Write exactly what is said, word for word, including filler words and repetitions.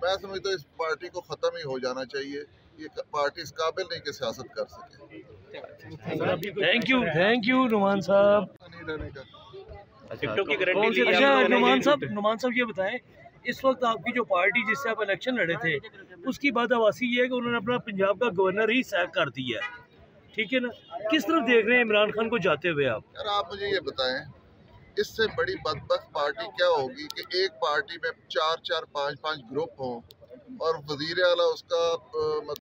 मैं समझता हूँ इस पार्टी को ख़त्म ही हो जाना चाहिए। ये पार्टी इस काबिल नहीं कि सियासत कर सके। Thank you thank you Numan साहब। नहीं रहने का टिकटों की गारंटी। अच्छा नुमान साहब नुमान साहब ये बताएं, इस वक्त आपकी जो पार्टी जिससे आप इलेक्शन लड़े थे उसकी बादवासी ये है कि उन्होंने अपना पंजाब का गवर्नर ही सैक कर दिया है, ठीक है ना? किस तरफ देख रहे हैं इमरान खान को जाते हुए आप? यार आप मुझे ये बताएं, इससे बड़ी बदबख्त पार्टी क्या होगी कि एक पार्टी में चार चार पाँच पाँच ग्रुप हों और वजीर आला उसका